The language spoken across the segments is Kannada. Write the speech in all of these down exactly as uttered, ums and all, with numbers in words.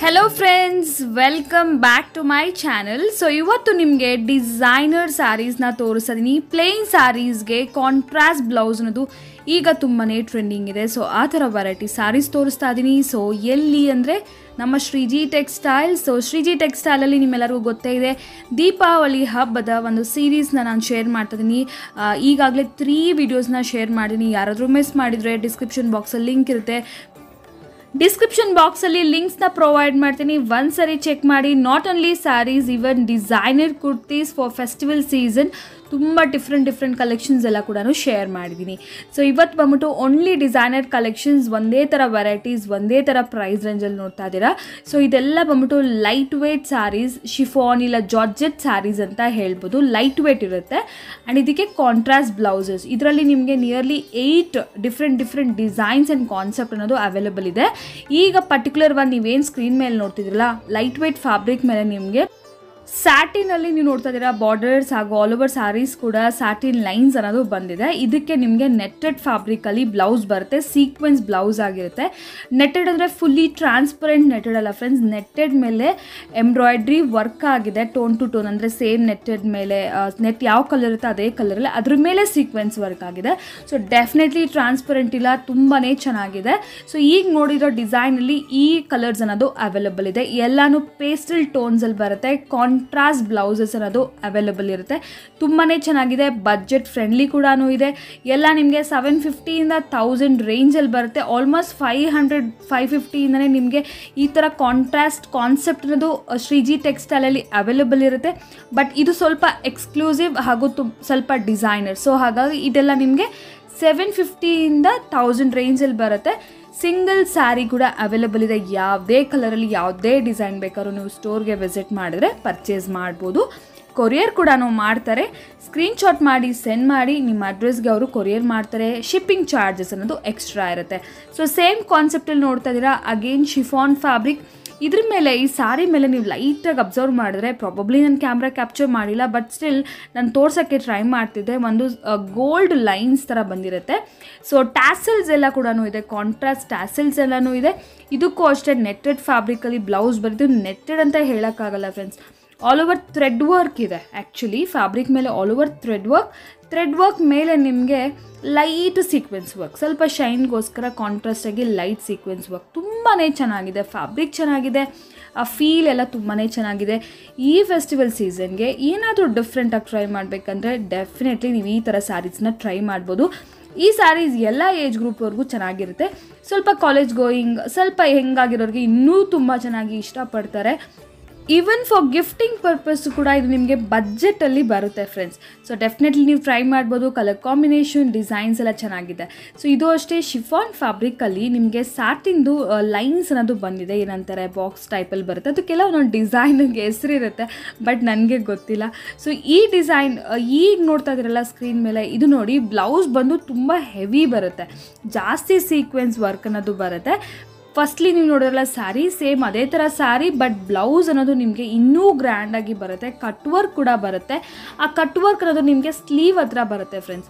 Hello friends, welcome back to my channel. So ಇವತ್ತು ನಿಮಗೆ ಡಿಸೈನರ್ ಸ್ಯಾರೀಸ್ನ ತೋರಿಸ್ತೀನಿ. ಪ್ಲೇನ್ ಸ್ಯಾರೀಸ್ಗೆ ಕಾಂಟ್ರಾಸ್ಟ್ ಬ್ಲೌಸ್ ಅನ್ನೋದು ಈಗ ತುಂಬಾ ಟ್ರೆಂಡಿಂಗ್ ಇದೆ. ಸೊ ಆ ಥರ ವೆರೈಟಿ ಸ್ಯಾರೀಸ್ ತೋರಿಸ್ತಾ ಇದ್ದೀನಿ. ಸೊ ಎಲ್ಲಿ ಅಂದರೆ ನಮ್ಮ ಶ್ರೀಜಿ ಟೆಕ್ಸ್ಟೈಲ್. ಸೊ ಶ್ರೀಜಿ ಟೆಕ್ಸ್ಟೈಲಲ್ಲಿ ನಿಮ್ಮೆಲ್ಲರಿಗೂ ಗೊತ್ತೇ ಇದೆ, ದೀಪಾವಳಿ ಹಬ್ಬದ ಒಂದು ಸೀರೀಸ್ನ ನಾನು ಶೇರ್ ಮಾಡ್ತಾ ಇದ್ದೀನಿ. ಈಗಾಗಲೇ ತ್ರೀ ವಿಡಿಯೋಸ್ನ ಶೇರ್ ಮಾಡಿದ್ದೀನಿ. ಯಾರಾದರೂ ಮಿಸ್ ಮಾಡಿದರೆ ಡಿಸ್ಕ್ರಿಪ್ಷನ್ ಬಾಕ್ಸಲ್ಲಿ ಲಿಂಕ್ ಇರುತ್ತೆ. ಡಿಸ್ಕ್ರಿಪ್ಷನ್ ಬಾಕ್ಸಲ್ಲಿ ಲಿಂಕ್ಸ್ನ ಪ್ರೊವೈಡ್ ಮಾಡ್ತೀನಿ, ಒಂದ್ಸರಿ ಚೆಕ್ ಮಾಡಿ. Not only saris, even designer kurtis for festival season ತುಂಬ ಡಿಫ್ರೆಂಟ್ ಡಿಫ್ರೆಂಟ್ ಕಲೆಕ್ಷನ್ಸ್ ಎಲ್ಲ ಕೂಡ ಶೇರ್ ಮಾಡಿದ್ದೀನಿ. ಸೊ ಇವತ್ತು ಬಂದ್ಬಿಟ್ಟು ಓನ್ಲಿ ಡಿಸೈನರ್ ಕಲೆಕ್ಷನ್ಸ್, ಒಂದೇ ಥರ ವೆರೈಟೀಸ್, ಒಂದೇ ಥರ ಪ್ರೈಸ್ ರೇಂಜಲ್ಲಿ ನೋಡ್ತಾ ಇದ್ದೀರಾ. ಸೊ ಇದೆಲ್ಲ ಬಂದ್ಬಿಟ್ಟು ಲೈಟ್ ವೇಟ್ ಸ್ಯಾರೀಸ್, ಶಿಫಾನ್ ಇಲ್ಲ ಜಾರ್ಜೆಟ್ ಸ್ಯಾರೀಸ್ ಅಂತ ಹೇಳ್ಬೋದು. ಲೈಟ್ ವೇಟ್ ಇರುತ್ತೆ ಆ್ಯಂಡ್ ಇದಕ್ಕೆ ಕಾಂಟ್ರಾಸ್ಟ್ ಬ್ಲೌಸಸ್. ಇದರಲ್ಲಿ ನಿಮಗೆ nearly eight different different designs and concept ಅನ್ನೋದು ಅವೈಲೇಬಲ್ ಇದೆ. ಈಗ ಪರ್ಟಿಕ್ಯುಲರ್ ಒನ್ ನೀವೇನು ಸ್ಕ್ರೀನ್ ಮೇಲೆ ನೋಡ್ತಿದ್ರಲ್ಲ, ಲೈಟ್ ವೇಟ್ ಫ್ಯಾಬ್ರಿಕ್ ಮೇಲೆ ನಿಮಗೆ ಸ್ಯಾಟಿನಲ್ಲಿ ನೀವು ನೋಡ್ತಾ ಇದ್ದೀರಾ ಬಾರ್ಡರ್ಸ್ ಹಾಗೂ ಆಲ್ ಓವರ್ ಸ್ಯಾರೀಸ್ ಕೂಡ ಸ್ಯಾಟಿನ್ ಲೈನ್ಸ್ ಅನ್ನೋದು ಬಂದಿದೆ. ಇದಕ್ಕೆ ನಿಮಗೆ ನೆಟ್ಟೆಡ್ ಫ್ಯಾಬ್ರಿಕಲ್ಲಿ ಬ್ಲೌಸ್ ಬರುತ್ತೆ, ಸೀಕ್ವೆನ್ಸ್ ಬ್ಲೌಸ್ ಆಗಿರುತ್ತೆ. ನೆಟ್ಟೆಡ್ ಅಂದರೆ ಫುಲ್ಲಿ ಟ್ರಾನ್ಸ್ಪರೆಂಟ್ ನೆಟ್ಟೆಡ್ ಅಲ್ಲ ಫ್ರೆಂಡ್ಸ್, ನೆಟ್ಟೆಡ್ ಮೇಲೆ ಎಂಬ್ರಾಯ್ಡ್ರಿ ವರ್ಕ್ ಆಗಿದೆ, ಟೋನ್ ಟು ಟೋನ್. ಅಂದರೆ ಸೇಮ್ ನೆಟ್ಟೆಡ್ ಮೇಲೆ ನೆಟ್ ಯಾವ ಕಲರ್ ಇರುತ್ತೆ ಅದೇ ಕಲರಲ್ಲಿ ಅದ್ರ ಮೇಲೆ ಸೀಕ್ವೆನ್ಸ್ ವರ್ಕ್ ಆಗಿದೆ. ಸೊ ಡೆಫಿನೆಟ್ಲಿ ಟ್ರಾನ್ಸ್ಪರೆಂಟ್ ಇಲ್ಲ, ತುಂಬಾ ಚೆನ್ನಾಗಿದೆ. ಸೊ ಈಗ ನೋಡಿರೋ ಡಿಸೈನಲ್ಲಿ ಈ ಕಲರ್ಸ್ ಅನ್ನೋದು ಅವೈಲೇಬಲ್ ಇದೆ. ಎಲ್ಲಾನು ಪೇಸ್ಟಲ್ ಟೋನ್ಸಲ್ಲಿ ಬರುತ್ತೆ. ಕಾಂಟ್ರಾಸ್ಟ್ ಬ್ಲೌಸಸ್ ಅನ್ನೋದು ಅವೈಲೇಬಲ್ ಇರುತ್ತೆ. ತುಂಬಾ ಚೆನ್ನಾಗಿದೆ, ಬಡ್ಜೆಟ್ ಫ್ರೆಂಡ್ಲಿ ಕೂಡ ಇದೆ. ಎಲ್ಲ ನಿಮಗೆ ಸೆವೆನ್ ಫಿಫ್ಟಿಯಿಂದ ತೌಸಂಡ್ ರೇಂಜಲ್ಲಿ ಬರುತ್ತೆ. ಆಲ್ಮೋಸ್ಟ್ ಫೈವ್ ಹಂಡ್ರೆಡ್ ಫೈವ್ ಫಿಫ್ಟಿಯಿಂದನೇ ನಿಮಗೆ ಈ ಥರ ಕಾಂಟ್ರಾಸ್ಟ್ ಕಾನ್ಸೆಪ್ಟ್ ಅನ್ನೋದು ಶ್ರೀಜಿ ಟೆಕ್ಸ್ಟೈಲಲ್ಲಿ ಅವೈಲೇಬಲ್ ಇರುತ್ತೆ. ಬಟ್ ಇದು ಸ್ವಲ್ಪ ಎಕ್ಸ್ಕ್ಲೂಸಿವ್ ಹಾಗೂ ತು ಸ್ವಲ್ಪ ಡಿಸೈನರ್. ಸೊ ಹಾಗಾಗಿ ಇದೆಲ್ಲ ನಿಮಗೆ ಸೆವೆನ್ ಫಿಫ್ಟಿಯಿಂದ ತೌಸಂಡ್ ರೇಂಜಲ್ಲಿ ಬರುತ್ತೆ. ಸಿಂಗಲ್ ಸ್ಯಾರಿ ಕೂಡ ಅವೈಲೇಬಲ್ ಇದೆ. ಯಾವುದೇ ಕಲರಲ್ಲಿ ಯಾವುದೇ ಡಿಸೈನ್ ಬೇಕಾದ್ರೂ ನೀವು ಸ್ಟೋರ್ಗೆ ವಿಸಿಟ್ ಮಾಡಿದ್ರೆ ಪರ್ಚೇಸ್ ಮಾಡ್ಬೋದು. ಕೊರಿಯರ್ ಕೂಡ ಮಾಡ್ತಾರೆ. ಸ್ಕ್ರೀನ್ಶಾಟ್ ಮಾಡಿ ಸೆಂಡ್ ಮಾಡಿ, ನಿಮ್ಮ ಅಡ್ರೆಸ್ಗೆ ಅವರು ಕೊರಿಯರ್ ಮಾಡ್ತಾರೆ. ಶಿಪ್ಪಿಂಗ್ ಚಾರ್ಜಸ್ ಅನ್ನೋದು ಎಕ್ಸ್ಟ್ರಾ ಇರುತ್ತೆ. ಸೊ ಸೇಮ್ ಕಾನ್ಸೆಪ್ಟಲ್ಲಿ ನೋಡ್ತಾ ಇದ್ದೀರಾ, ಅಗೇನ್ ಶಿಫಾನ್ ಫ್ಯಾಬ್ರಿಕ್. ಇದ್ರ ಮೇಲೆ ಈ ಸ್ಯಾರಿ ಮೇಲೆ ನೀವು ಲೈಟಾಗಿ ಅಬ್ಸರ್ವ್ ಮಾಡಿದ್ರೆ, ಪ್ರಾಬಬ್ಲಿ ನಾನು ಕ್ಯಾಮ್ರಾ ಕ್ಯಾಪ್ಚರ್ ಮಾಡಿಲ್ಲ, ಬಟ್ ಸ್ಟಿಲ್ ನಾನು ತೋರ್ಸೋಕ್ಕೆ ಟ್ರೈ ಮಾಡ್ತಿದ್ದೆ. ಒಂದು ಗೋಲ್ಡ್ ಲೈನ್ಸ್ ಥರ ಬಂದಿರುತ್ತೆ. ಸೊ ಟ್ಯಾಸಲ್ಸ್ ಎಲ್ಲ ಕೂಡ ಇದೆ, ಕಾಂಟ್ರಾಸ್ಟ್ ಟ್ಯಾಸಲ್ಸ್ ಎಲ್ಲನೂ ಇದೆ. ಇದಕ್ಕೂ ಅಷ್ಟೇ ನೆಟ್ಟೆಡ್ ಫ್ಯಾಬ್ರಿಕಲ್ಲಿ ಬ್ಲೌಸ್ ಬರುತ್ತೆ. ನೆಟ್ಟೆಡ್ ಅಂತ ಹೇಳೋಕ್ಕಾಗಲ್ಲ friends, all over thread work ಇದೆ. ಆ್ಯಕ್ಚುಲಿ ಫ್ಯಾಬ್ರಿಕ್ ಮೇಲೆ all over thread work, thread work ಮೇಲೆ ನಿಮಗೆ ಲೈಟ್ ಸೀಕ್ವೆನ್ಸ್ ವರ್ಕ್, ಸ್ವಲ್ಪ ಶೈನ್ಗೋಸ್ಕರ ಕಾಂಟ್ರಾಸ್ಟಾಗಿ ಲೈಟ್ ಸೀಕ್ವೆನ್ಸ್ ವರ್ಕ್. ತುಂಬಾ ಚೆನ್ನಾಗಿದೆ, ಫ್ಯಾಬ್ರಿಕ್ ಚೆನ್ನಾಗಿದೆ, ಆ ಫೀಲ್ ಎಲ್ಲ ತುಂಬಾ ಚೆನ್ನಾಗಿದೆ. ಈ ಫೆಸ್ಟಿವಲ್ ಸೀಸನ್ಗೆ ಏನಾದರೂ ಡಿಫ್ರೆಂಟಾಗಿ ಟ್ರೈ ಮಾಡಬೇಕಂದ್ರೆ ಡೆಫಿನೆಟ್ಲಿ ನೀವು ಈ ಥರ ಸ್ಯಾರೀಸ್ನ ಟ್ರೈ ಮಾಡ್ಬೋದು. ಈ ಸ್ಯಾರೀಸ್ ಎಲ್ಲ ಏಜ್ ಗ್ರೂಪ್ವರೆಗೂ ಚೆನ್ನಾಗಿರುತ್ತೆ. ಸ್ವಲ್ಪ ಕಾಲೇಜ್ ಗೋಯಿಂಗ್, ಸ್ವಲ್ಪ ಹೆಂಗಾಗಿರೋರಿಗೆ ಇನ್ನೂ ತುಂಬ ಚೆನ್ನಾಗಿ ಇಷ್ಟಪಡ್ತಾರೆ. ಈವನ್ ಫಾರ್ ಗಿಫ್ಟಿಂಗ್ ಪರ್ಪಸ್ ಕೂಡ ಇದು ನಿಮಗೆ ಬಜೆಟಲ್ಲಿ ಬರುತ್ತೆ ಫ್ರೆಂಡ್ಸ್. ಸೊ ಡೆಫಿನೆಟ್ಲಿ ನೀವು ಟ್ರೈ ಮಾಡ್ಬೋದು. ಕಲರ್ ಕಾಂಬಿನೇಷನ್, ಡಿಸೈನ್ಸ್ ಎಲ್ಲ ಚೆನ್ನಾಗಿದೆ. ಸೊ ಇದು ಅಷ್ಟೇ ಶಿಫಾನ್ ಫ್ಯಾಬ್ರಿಕಲ್ಲಿ ನಿಮಗೆ ಸ್ಯಾಟಿಂದು ಲೈನ್ಸ್ ಅನ್ನೋದು ಬಂದಿದೆ. ಏನಂತಾರೆ ಬಾಕ್ಸ್ ಟೈಪಲ್ಲಿ ಬರುತ್ತೆ. ಅದಕ್ಕೆಲ್ಲ ಒಂದೊಂದು ಡಿಸೈನ್ಗೆ ಹೆಸರಿರುತ್ತೆ, ಬಟ್ ನನಗೆ ಗೊತ್ತಿಲ್ಲ. ಸೊ ಈ ಡಿಸೈನ್ ಈಗ ನೋಡ್ತಾ ಇದ್ದೀರಲ್ಲ ಸ್ಕ್ರೀನ್ ಮೇಲೆ, ಇದು ನೋಡಿ ಬ್ಲೌಸ್ ಬಂದು ತುಂಬ ಹೆವಿ ಬರುತ್ತೆ, ಜಾಸ್ತಿ ಸೀಕ್ವೆನ್ಸ್ ವರ್ಕ್ ಅನ್ನೋದು ಬರುತ್ತೆ. ಫಸ್ಟ್ಲಿ ನೀವು ನೋಡಿದ್ರಲ್ಲ ಸ್ಯಾರಿ, ಸೇಮ್ ಅದೇ ಥರ ಸ್ಯಾರಿ, ಬಟ್ ಬ್ಲೌಸ್ ಅನ್ನೋದು ನಿಮಗೆ ಇನ್ನೂ ಗ್ರ್ಯಾಂಡಾಗಿ ಬರುತ್ತೆ. ಕಟ್ ವರ್ಕ್ ಕೂಡ ಬರುತ್ತೆ. ಆ ಕಟ್ ವರ್ಕ್ ಅನ್ನೋದು ನಿಮಗೆ ಸ್ಲೀವ್ ಹತ್ರ ಬರುತ್ತೆ ಫ್ರೆಂಡ್ಸ್.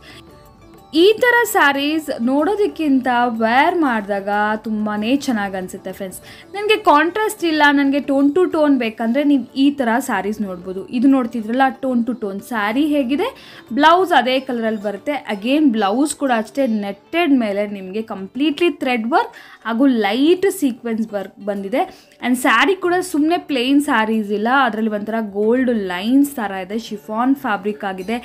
ಈ ಥರ ಸ್ಯಾರೀಸ್ ನೋಡೋದಕ್ಕಿಂತ ವೇರ್ ಮಾಡಿದಾಗ ತುಂಬಾ ಚೆನ್ನಾಗಿ ಅನಿಸುತ್ತೆ ಫ್ರೆಂಡ್ಸ್. ನನಗೆ ಕಾಂಟ್ರಾಸ್ಟ್ ಇಲ್ಲ, ನನಗೆ ಟೋನ್ ಟು ಟೋನ್ ಬೇಕಂದರೆ ನೀವು ಈ ಥರ ಸ್ಯಾರೀಸ್ ನೋಡ್ಬೋದು. ಇದು ನೋಡ್ತಿದ್ರಲ್ಲ ಟೋನ್ ಟು ಟೋನ್ ಸ್ಯಾರಿ ಹೇಗಿದೆ, ಬ್ಲೌಸ್ ಅದೇ ಕಲರಲ್ಲಿ ಬರುತ್ತೆ. ಅಗೇನ್ ಬ್ಲೌಸ್ ಕೂಡ ಅಷ್ಟೇ ನೆಟ್ಟೆಡ್ ಮೇಲೆ ನಿಮಗೆ ಕಂಪ್ಲೀಟ್ಲಿ ಥ್ರೆಡ್ ವರ್ಕ್ ಹಾಗೂ ಲೈಟ್ ಸೀಕ್ವೆನ್ಸ್ ವರ್ಕ್ ಬಂದಿದೆ. ಆ್ಯಂಡ್ ಸ್ಯಾರಿ ಕೂಡ ಸುಮ್ಮನೆ ಪ್ಲೇನ್ ಸ್ಯಾರೀಸ್ ಇಲ್ಲ, ಅದರಲ್ಲಿ ಒಂಥರ ಗೋಲ್ಡ್ ಲೈನ್ಸ್ ಥರ ಇದೆ. ಶಿಫಾನ್ ಫ್ಯಾಬ್ರಿಕ್ ಆಗಿದೆ.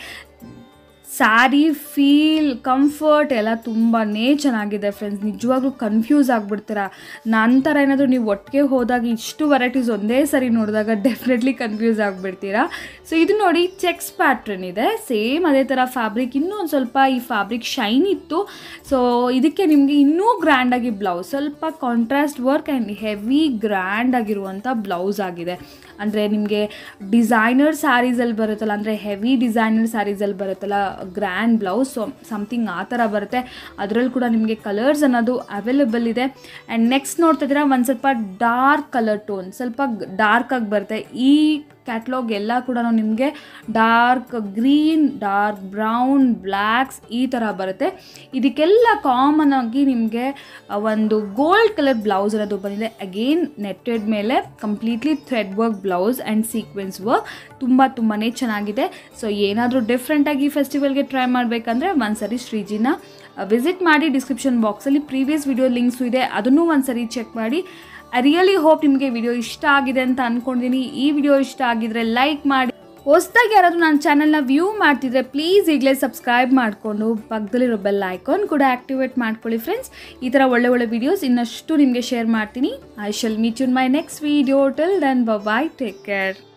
ಸ್ಯಾರಿ ಫೀಲ್, ಕಂಫರ್ಟ್ ಎಲ್ಲ ತುಂಬಾ ಚೆನ್ನಾಗಿದೆ ಫ್ರೆಂಡ್ಸ್. ನಿಜವಾಗ್ಲೂ ಕನ್ಫ್ಯೂಸ್ ಆಗಿಬಿಡ್ತೀರಾ. ನಂತರ ಏನಾದರೂ ನೀವು ಒಟ್ಟಿಗೆ ಹೋದಾಗ ಇಷ್ಟು ವೆರೈಟೀಸ್ ಒಂದೇ ಸರಿ ನೋಡಿದಾಗ ಡೆಫಿನೆಟ್ಲಿ ಕನ್ಫ್ಯೂಸ್ ಆಗಿಬಿಡ್ತೀರಾ. ಸೊ ಇದು ನೋಡಿ ಚೆಕ್ಸ್ ಪ್ಯಾಟ್ರನ್ ಇದೆ, ಸೇಮ್ ಅದೇ ಥರ ಫ್ಯಾಬ್ರಿಕ್. ಇನ್ನೂ ಒಂದು ಸ್ವಲ್ಪ ಈ ಫ್ಯಾಬ್ರಿಕ್ ಶೈನ್ ಇತ್ತು. ಸೊ ಇದಕ್ಕೆ ನಿಮಗೆ ಇನ್ನೂ ಗ್ರ್ಯಾಂಡಾಗಿ ಬ್ಲೌಸ್, ಸ್ವಲ್ಪ contrast work and heavy grand ಆಗಿರುವಂಥ ಬ್ಲೌಸ್ ಆಗಿದೆ. ಅಂದರೆ ನಿಮಗೆ ಡಿಸೈನರ್ ಸ್ಯಾರೀಸಲ್ಲಿ ಬರುತ್ತಲ್ಲ, ಅಂದರೆ ಹೆವಿ ಡಿಸೈನರ್ ಸ್ಯಾರೀಸಲ್ಲಿ ಬರುತ್ತಲ್ಲ ಗ್ರ್ಯಾಂಡ್ ಬ್ಲೌಸ್, ಸೊ ಸಮಥಿಂಗ್ ಆ ಥರ ಬರುತ್ತೆ. ಅದರಲ್ಲಿ ಕೂಡ ನಿಮಗೆ ಕಲರ್ಸ್ ಅನ್ನೋದು ಅವೈಲೇಬಲ್ ಇದೆ. ಆ್ಯಂಡ್ ನೆಕ್ಸ್ಟ್ ನೋಡ್ತಾ ಇದ್ದೀರಾ ಒಂದು ಸ್ವಲ್ಪ ಡಾರ್ಕ್ ಕಲರ್ ಟೋನ್, ಸ್ವಲ್ಪ ಡಾರ್ಕಾಗಿ ಬರುತ್ತೆ. ಈ ಕ್ಯಾಟ್ಲಾಗ್ ಎಲ್ಲ ಕೂಡ ನಿಮಗೆ dark green, dark brown, blacks ಈ ಥರ ಬರುತ್ತೆ. ಇದಕ್ಕೆಲ್ಲ ಕಾಮನ್ ಆಗಿ ನಿಮಗೆ ಒಂದು ಗೋಲ್ಡ್ ಕಲರ್ ಬ್ಲೌಸ್ ಅನ್ನೋದು ಬಂದಿದೆ. ಅಗೇನ್ ನೆಟ್ಟೆಡ್ ಮೇಲೆ completely thread work blouse and sequence work ತುಂಬ ತುಂಬಾ ಚೆನ್ನಾಗಿದೆ. ಸೊ ಏನಾದರೂ ಡಿಫ್ರೆಂಟಾಗಿ ಫೆಸ್ಟಿವಲ್ಗೆ ಟ್ರೈ ಮಾಡಬೇಕಂದ್ರೆ ಒಂದ್ಸರಿ ಶ್ರೀಜಿನ ವಿಸಿಟ್ ಮಾಡಿ. ಡಿಸ್ಕ್ರಿಪ್ಷನ್ ಬಾಕ್ಸಲ್ಲಿ ಪ್ರೀವಿಯಸ್ ವಿಡಿಯೋ ಲಿಂಕ್ಸು ಇದೆ, ಅದನ್ನೂ ಒಂದ್ಸರಿ ಚೆಕ್ ಮಾಡಿ. ಐ ರಿಯಲಿ ಹೋಪ್ ನಿಮಗೆ ವಿಡಿಯೋ ಇಷ್ಟ ಆಗಿದೆ ಅಂತ ಅಂದ್ಕೊಂಡಿದ್ದೀನಿ. ಈ ವಿಡಿಯೋ ಇಷ್ಟ ಆಗಿದ್ರೆ ಲೈಕ್ ಮಾಡಿ. ಹೊಸದಾಗಿ ಯಾರಾದರೂ ನನ್ನ ಚಾನಲ್ನ ವ್ಯೂ ಮಾಡ್ತಿದ್ರೆ ಪ್ಲೀಸ್ ಈಗಲೇ ಸಬ್ಸ್ಕ್ರೈಬ್ ಮಾಡಿಕೊಂಡು ಪಕ್ಕದಲ್ಲಿರೋ ಬೆಲ್ ಐಕಾನ್ ಕೂಡ ಆ್ಯಕ್ಟಿವೇಟ್ ಮಾಡ್ಕೊಳ್ಳಿ ಫ್ರೆಂಡ್ಸ್. ಈ ಥರ ಒಳ್ಳೆ ಒಳ್ಳೆ ವೀಡಿಯೋಸ್ ಇನ್ನಷ್ಟು ನಿಮಗೆ ಶೇರ್ ಮಾಡ್ತೀನಿ. I shall meet you in my next video. Till then bye, take care.